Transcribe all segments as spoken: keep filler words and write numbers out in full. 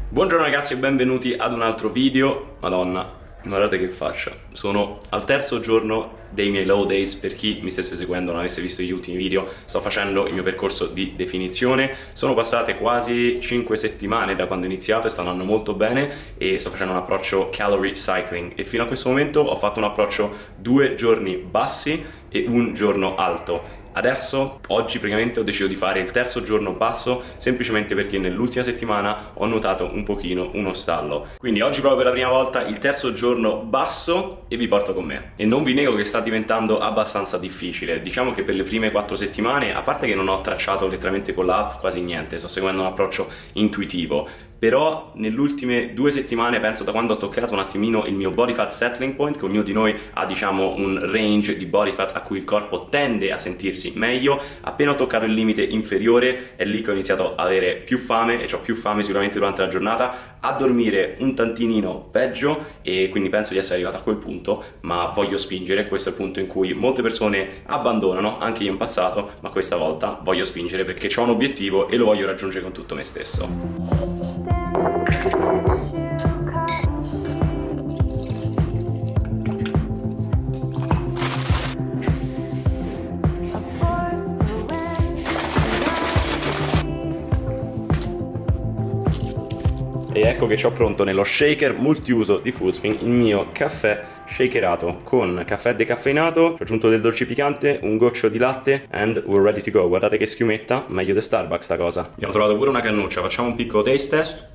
Buongiorno ragazzi e benvenuti ad un altro video. Madonna, guardate che faccia. Sono al terzo giorno dei miei low days. Per chi mi stesse seguendo e non avesse visto gli ultimi video, sto facendo il mio percorso di definizione. Sono passate quasi cinque settimane da quando ho iniziato e stanno andando molto bene e sto facendo un approccio calorie cycling e fino a questo momento ho fatto un approccio due giorni bassi e un giorno alto. Adesso, oggi praticamente ho deciso di fare il terzo giorno basso semplicemente perché nell'ultima settimana ho notato un pochino uno stallo. Quindi oggi proprio per la prima volta il terzo giorno basso e vi porto con me. E non vi nego che sta diventando abbastanza difficile. Diciamo che per le prime quattro settimane, a parte che non ho tracciato letteralmente con l'app quasi niente, sto seguendo un approccio intuitivo. Però nelle ultime due settimane, penso da quando ho toccato un attimino il mio body fat settling point, che ognuno di noi ha diciamo un range di body fat a cui il corpo tende a sentirsi meglio, appena ho toccato il limite inferiore è lì che ho iniziato ad avere più fame e ho più fame sicuramente durante la giornata, a dormire un tantinino peggio e quindi penso di essere arrivato a quel punto, ma voglio spingere. Questo è il punto in cui molte persone abbandonano, anche io in passato, ma questa volta voglio spingere perché ho un obiettivo e lo voglio raggiungere con tutto me stesso. E ecco che ho pronto nello shaker multiuso di Foodspring il mio caffè shakerato con caffè decaffeinato, ho aggiunto del dolcificante, un goccio di latte and we're ready to go. Guardate che schiumetta, meglio di Starbucks sta cosa. Abbiamo trovato pure una cannuccia, facciamo un piccolo taste test.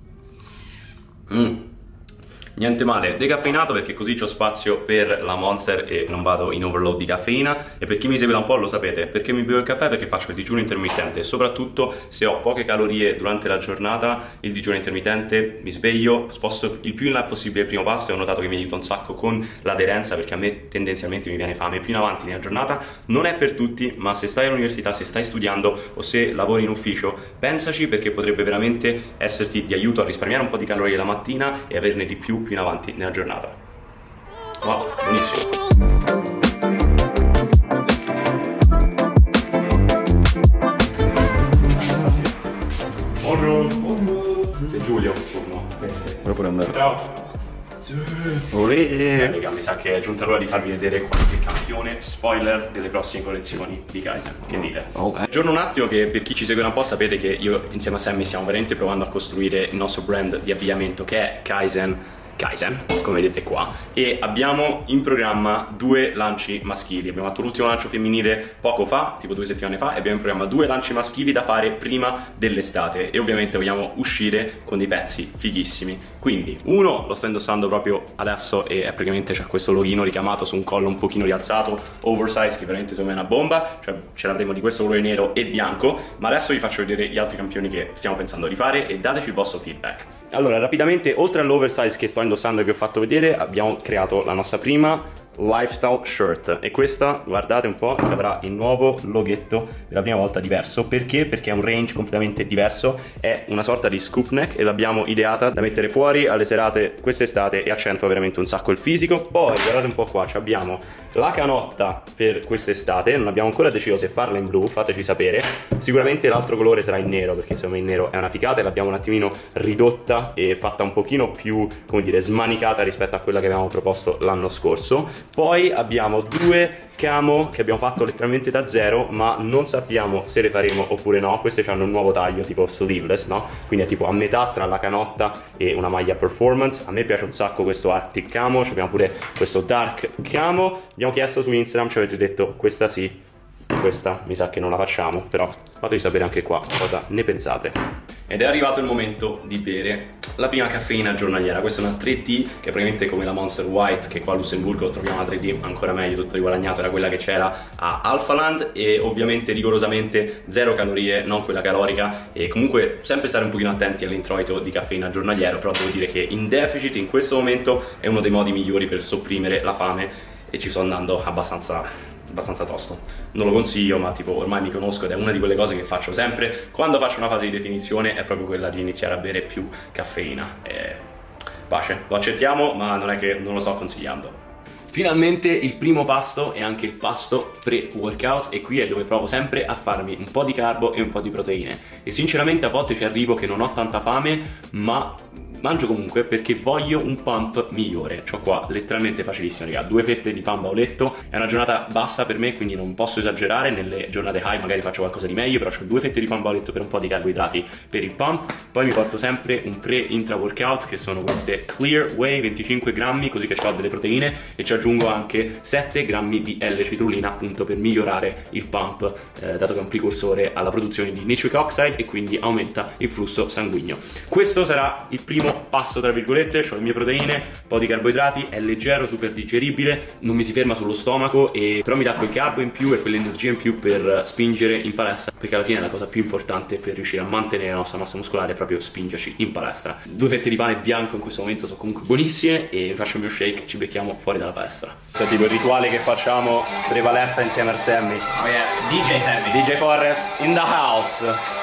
Mmm Niente male, decaffeinato perché così c'ho spazio per la Monster e non vado in overload di caffeina. E per chi mi segue da un po' lo sapete, perché mi bevo il caffè? Perché faccio il digiuno intermittente, soprattutto se ho poche calorie durante la giornata. Il digiuno intermittente, mi sveglio, sposto il più in là possibile il primo passo e ho notato che mi aiuta un sacco con l'aderenza, perché a me tendenzialmente mi viene fame più in avanti nella giornata. Non è per tutti, ma se stai all'università, se stai studiando o se lavori in ufficio, pensaci, perché potrebbe veramente esserti di aiuto a risparmiare un po' di calorie la mattina e averne di più più in avanti nella giornata. Wow, buonissimo. Buongiorno. Buongiorno. È Giulio. Vuoi pure andare? Ciao. Eh, raga, mi sa che è giunta l'ora di farvi vedere qualche campione spoiler delle prossime collezioni di Kaizen. Che dite? Okay. Aggiorno un attimo che per chi ci segue un po' sapete che io insieme a Sammy stiamo veramente provando a costruire il nostro brand di abbigliamento che è Kaizen Kaizen, come vedete qua, e abbiamo in programma due lanci maschili. Abbiamo fatto l'ultimo lancio femminile poco fa, tipo due settimane fa, e abbiamo in programma due lanci maschili da fare prima dell'estate e ovviamente vogliamo uscire con dei pezzi fighissimi. Quindi uno lo sto indossando proprio adesso e è praticamente c'è questo loghino ricamato su un collo un pochino rialzato, oversize, che veramente secondo me è una bomba, cioè ce l'avremo di questo colore nero e bianco. Ma adesso vi faccio vedere gli altri campioni che stiamo pensando di fare e dateci il vostro feedback. Allora, rapidamente, oltre all'oversize che sto indossando e vi ho fatto vedere, abbiamo creato la nostra prima lifestyle shirt e questa, guardate un po', avrà il nuovo loghetto della prima volta diverso. Perché? Perché è un range completamente diverso, è una sorta di scoop neck e l'abbiamo ideata da mettere fuori alle serate quest'estate e accentua veramente un sacco il fisico. Poi guardate un po' qua, abbiamo la canotta per quest'estate, non abbiamo ancora deciso se farla in blu, fateci sapere. Sicuramente l'altro colore sarà il nero, perché insomma il nero è una figata e l'abbiamo un attimino ridotta e fatta un pochino più, come dire, smanicata rispetto a quella che avevamo proposto l'anno scorso. Poi abbiamo due camo che abbiamo fatto letteralmente da zero, ma non sappiamo se le faremo oppure no. Queste hanno un nuovo taglio tipo sleeveless, no? Quindi è tipo a metà tra la canotta e una maglia performance. A me piace un sacco questo Arctic camo, abbiamo pure questo dark camo. Abbiamo chiesto su Instagram, ci avete detto questa sì, questa mi sa che non la facciamo, però fateci sapere anche qua cosa ne pensate. Ed è arrivato il momento di bere la prima caffeina giornaliera. Questa è una tre D che è praticamente come la Monster White, che qua a Lussemburgo troviamo una tre D ancora meglio, tutta riguadagnata da quella che c'era a Alphaland, e ovviamente rigorosamente zero calorie, non quella calorica, e comunque sempre stare un pochino attenti all'introito di caffeina giornaliero. Però devo dire che in deficit in questo momento è uno dei modi migliori per sopprimere la fame e ci sto andando abbastanza abbastanza tosto. Non lo consiglio, ma tipo ormai mi conosco ed è una di quelle cose che faccio sempre quando faccio una fase di definizione, è proprio quella di iniziare a bere più caffeina. E pace, lo accettiamo, ma non è che non lo sto consigliando. Finalmente il primo pasto è anche il pasto pre-workout, e qui è dove provo sempre a farmi un po' di carbo e un po' di proteine, e sinceramente a volte ci arrivo che non ho tanta fame, ma mangio comunque perché voglio un pump migliore. C'ho qua letteralmente facilissimo, raga, due fette di pan bauletto. È una giornata bassa per me, quindi non posso esagerare. Nelle giornate high magari faccio qualcosa di meglio, però ho due fette di pan bauletto per un po' di carboidrati per il pump. Poi mi porto sempre un pre-intra workout, che sono queste Clear Whey venticinque grammi, così che ho delle proteine, e ci aggiungo anche sette grammi di L-citrulina, appunto per migliorare il pump, eh, dato che è un precursore alla produzione di nitric oxide e quindi aumenta il flusso sanguigno. Questo sarà il primo passo, tra virgolette. Ho le mie proteine, un po' di carboidrati, è leggero, super digeribile, non mi si ferma sullo stomaco, e però mi dà quel carbo in più e quell'energia in più per spingere in palestra, perché alla fine è la cosa più importante per riuscire a mantenere la nostra massa muscolare, è proprio spingerci in palestra. Due fette di pane bianco in questo momento sono comunque buonissime, e mi faccio il mio shake, ci becchiamo fuori dalla palestra. Questo è tipo il rituale che facciamo pre-palestra insieme al Sammy. Oh yeah, D J Sammy, D J Forrest in the house.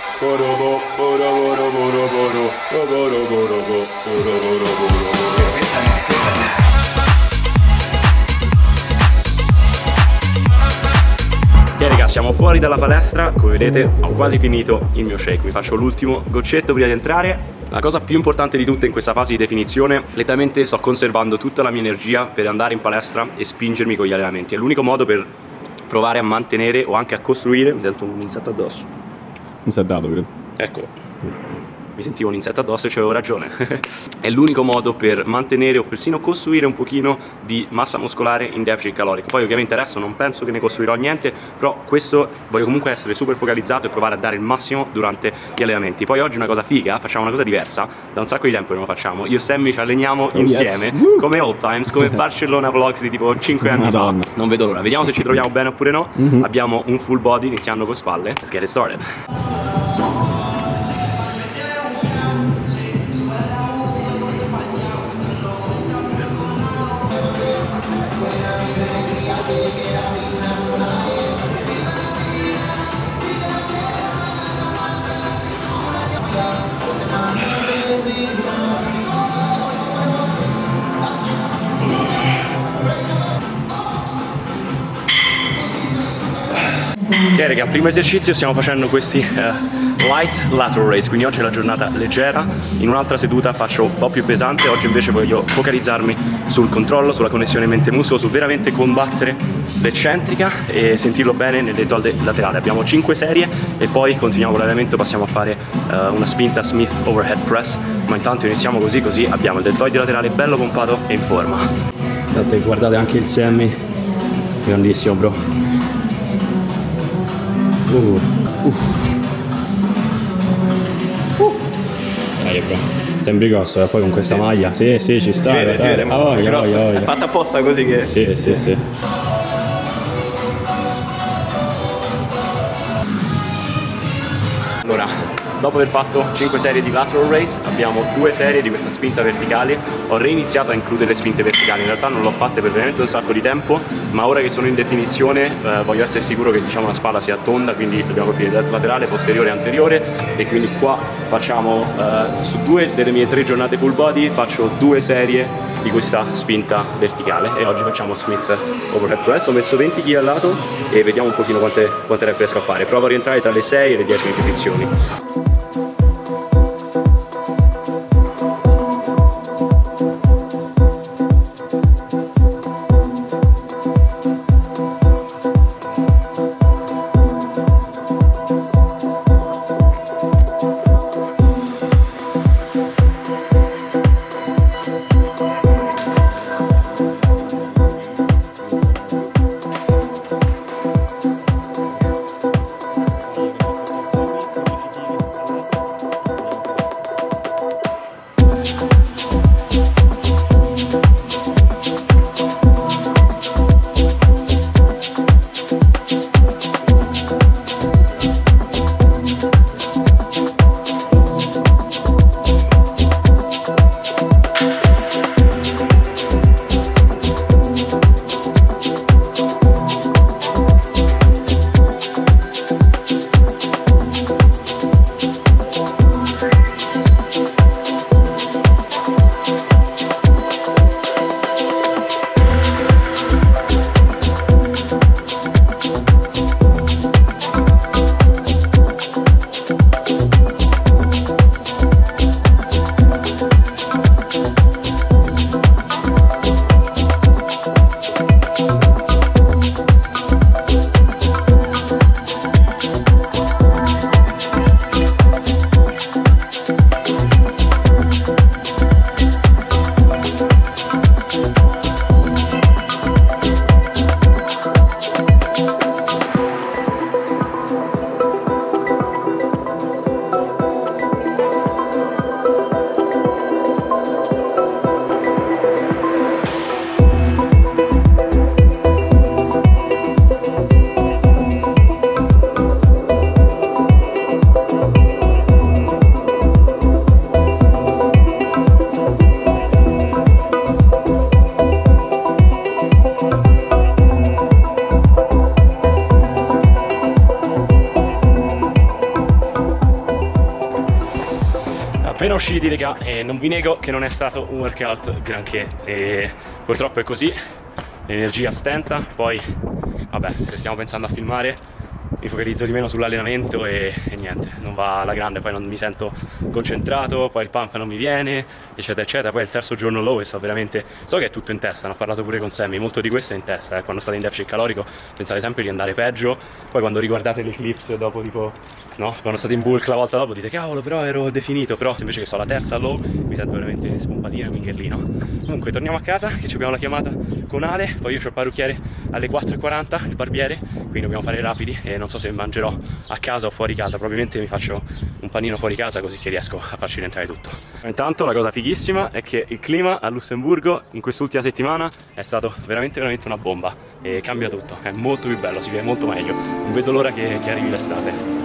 Ok raga, siamo fuori dalla palestra, come vedete ho quasi finito il mio shake, mi faccio l'ultimo goccetto prima di entrare. La cosa più importante di tutte in questa fase di definizione, letteralmente sto conservando tutta la mia energia per andare in palestra e spingermi con gli allenamenti. È l'unico modo per provare a mantenere o anche a costruire. Mi sento un insetto addosso. Non si è dato, credo. Eccolo. Mi sentivo un insetto addosso e c'avevo ragione. È l'unico modo per mantenere o persino costruire un pochino di massa muscolare in deficit calorico. Poi ovviamente adesso non penso che ne costruirò niente, però questo voglio comunque essere super focalizzato e provare a dare il massimo durante gli allenamenti. Poi oggi una cosa figa, facciamo una cosa diversa, da un sacco di tempo che non lo facciamo. Io e Sammy ci alleniamo oh, insieme, yes. come old times, come Barcellona Vlogs di tipo cinque anni Madonna. fa. Non vedo l'ora, vediamo se ci troviamo bene oppure no. Mm-hmm. Abbiamo un full body iniziando con spalle. Let's get it started. Ok raga, primo esercizio, stiamo facendo questi uh, light lateral raise, quindi oggi è la giornata leggera. In un'altra seduta faccio un po' più pesante, oggi invece voglio focalizzarmi sul controllo, sulla connessione mente-muscolo, su veramente combattere l'eccentrica e sentirlo bene nel deltoide laterale. Abbiamo cinque serie e poi continuiamo con l'allenamento, passiamo a fare uh, una spinta Smith overhead press, ma intanto iniziamo così, così abbiamo il deltoide laterale bello pompato e in forma. Guardate, guardate anche il Sammy, grandissimo bro. Uh, uh. Uh. Dai bro, sembri grosso, e poi con questa sì. maglia. Sì, sì, ci sta. Si vede, si vede, ah, voglia, voglia, voglia. È fatta apposta così che... Sì, sì, sì. Allora, dopo aver fatto cinque serie di lateral raise, abbiamo due serie di questa spinta verticale. Ho reiniziato a includere le spinte verticali, in realtà non l'ho fatte per veramente un sacco di tempo, ma ora che sono in definizione eh, voglio essere sicuro che diciamo la spalla sia tonda, quindi dobbiamo capire laterale, posteriore e anteriore, e quindi qua facciamo eh, su due delle mie tre giornate full body faccio due serie di questa spinta verticale, e oggi facciamo Smith overhead press. Ho messo venti chili al lato e vediamo un pochino quante, quante rep riesco a fare. Provo a rientrare tra le sei e le dieci ripetizioni. appena usciti, raga, e non vi nego che non è stato un workout granché e purtroppo è così, l'energia stenta. Poi vabbè, se stiamo pensando a filmare mi focalizzo di meno sull'allenamento e, e niente, non va alla grande, poi non mi sento concentrato, poi il pump non mi viene, eccetera eccetera. Poi è il terzo giorno low e sto veramente, so che è tutto in testa, ne ho parlato pure con Sammy, molto di questo è in testa, eh. Quando state in deficit calorico pensate sempre di andare peggio, poi quando riguardate le clips dopo, tipo, no, quando state in bulk la volta dopo dite cavolo però ero definito, però invece che so la terza low mi sento veramente spompatino e minghellino. Comunque torniamo a casa che ci abbiamo la chiamata con Ale, poi io c'ho il parrucchiere alle quattro e quaranta, il barbiere, quindi dobbiamo fare rapidi e non so se mangerò a casa o fuori casa, probabilmente mi faccio un panino fuori casa così che riesco a farci rientrare tutto. Intanto la cosa fighissima è che il clima a Lussemburgo in quest'ultima settimana è stato veramente veramente una bomba e cambia tutto, è molto più bello, si vive molto meglio, non vedo l'ora che, che arrivi l'estate.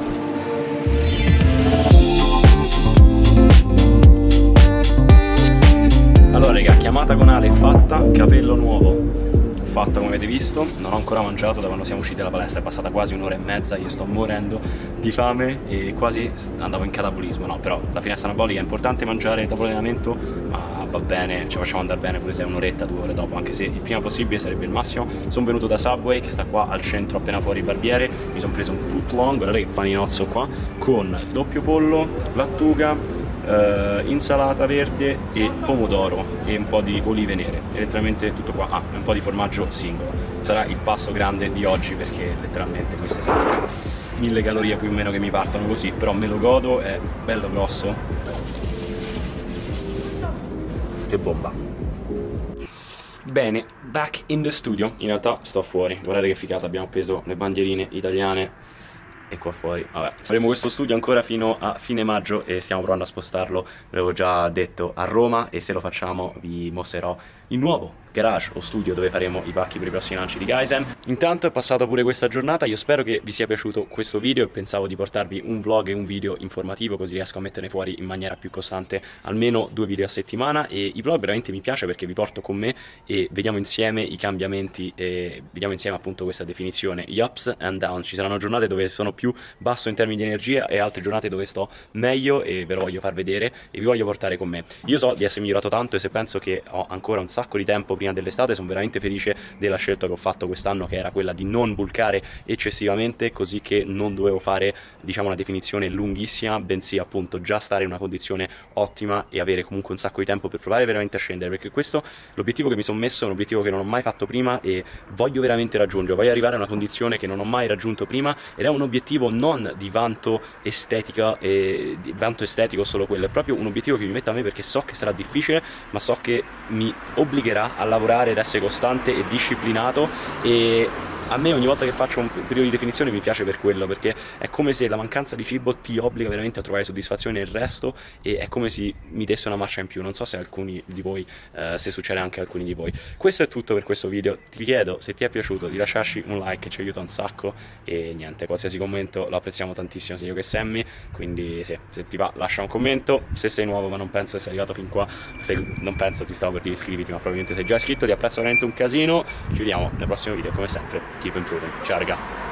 Allora raga, chiamata con Ale fatta, capello nuovo fatto come avete visto, non ho ancora mangiato da quando siamo usciti dalla palestra, è passata quasi un'ora e mezza, io sto morendo di fame e quasi andavo in catabolismo, no, però la finestra anabolica è importante mangiare dopo l'allenamento, ma va bene, ci facciamo andare bene pure se è un'oretta, due ore dopo, anche se il prima possibile sarebbe il massimo. Sono venuto da Subway che sta qua al centro appena fuori il barbiere, mi sono preso un foot long, guardate che paninozzo qua, con doppio pollo, lattuga, Uh, insalata verde e pomodoro e un po' di olive nere e letteralmente tutto qua, ah, un po' di formaggio singolo. Sarà il pasto grande di oggi perché letteralmente queste sono mille calorie più o meno che mi partono così, però me lo godo, è bello grosso. Che bomba. Bene, back in the studio, in realtà sto fuori, guardate che figata, abbiamo appeso le bandierine italiane e qua fuori, vabbè, faremo questo studio ancora fino a fine maggio e stiamo provando a spostarlo, ve l'avevo già detto, a Roma, e se lo facciamo vi mostrerò il nuovo garage o studio dove faremo i pacchi per i prossimi lanci di Kaizen. Intanto è passata pure questa giornata, io spero che vi sia piaciuto questo video e pensavo di portarvi un vlog e un video informativo così riesco a metterne fuori in maniera più costante almeno due video a settimana, e i vlog veramente mi piace perché vi porto con me e vediamo insieme i cambiamenti e vediamo insieme appunto questa definizione, gli ups and downs. Ci saranno giornate dove sono più basso in termini di energia e altre giornate dove sto meglio e ve lo voglio far vedere e vi voglio portare con me. Io so di essere migliorato tanto e se penso che ho ancora un sacco di tempo prima dell'estate sono veramente felice della scelta che ho fatto quest'anno, che era quella di non bulkare eccessivamente, così che non dovevo fare diciamo una definizione lunghissima, bensì appunto già stare in una condizione ottima e avere comunque un sacco di tempo per provare veramente a scendere, perché questo l'obiettivo che mi sono messo, è un obiettivo che non ho mai fatto prima e voglio veramente raggiungere, voglio arrivare a una condizione che non ho mai raggiunto prima, ed è un obiettivo non di vanto estetica e di vanto estetico solo quello, è proprio un obiettivo che mi metto a me perché so che sarà difficile, ma so che mi obbligherà a lavorare ed essere costante e disciplinato, e a me ogni volta che faccio un periodo di definizione mi piace per quello, perché è come se la mancanza di cibo ti obbliga veramente a trovare soddisfazione nel resto e è come se mi desse una marcia in più. Non so se alcuni di voi, eh, se succede anche a alcuni di voi. Questo è tutto per questo video, ti chiedo se ti è piaciuto di lasciarci un like che ci aiuta un sacco, e niente, qualsiasi commento lo apprezziamo tantissimo sia io che Sammy, quindi sì, se ti va lascia un commento, se sei nuovo ma non penso che sei arrivato fin qua, se non penso ti stavo per dire iscriviti, ma probabilmente sei già iscritto, ti apprezzo veramente un casino, ci vediamo nel prossimo video come sempre. Keep improving. Ciao raga.